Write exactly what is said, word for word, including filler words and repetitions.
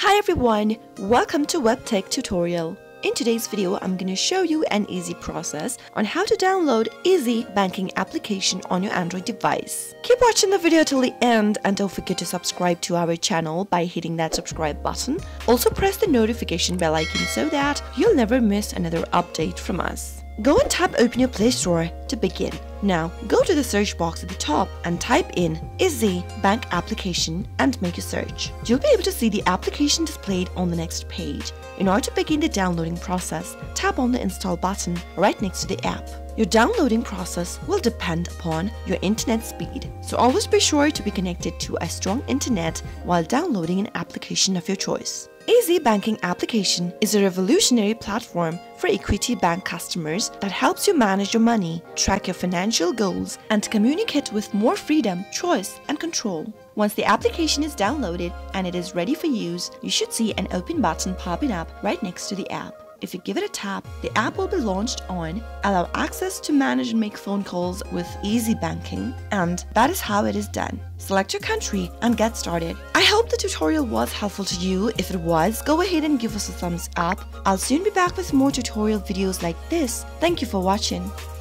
Hi everyone, welcome to Webtech Tutorial. In today's video, I'm going to show you an easy process on how to download Eazzy banking application on your Android device. Keep watching the video till the end and don't forget to subscribe to our channel by hitting that subscribe button. Also press the notification bell icon so that you'll never miss another update from us. Go and tap open your Play Store to begin. Now, go to the search box at the top and type in Eazzy Bank Application and make a search. You'll be able to see the application displayed on the next page. In order to begin the downloading process, tap on the install button right next to the app. Your downloading process will depend upon your internet speed, so always be sure to be connected to a strong internet while downloading an application of your choice. Eazzy Banking Application is a revolutionary platform for Equity Bank customers that helps you manage your money, track your financial goals, and communicate with more freedom, choice, and control. Once the application is downloaded and it is ready for use, you should see an open button popping up right next to the app. If you give it a tap, the app will be launched on Allow access to manage and make phone calls with Eazzy Banking, and that is how it is done. Select your country and get started. I hope the tutorial was helpful to you. If it was, go ahead and give us a thumbs up. I'll soon be back with more tutorial videos like this. Thank you for watching.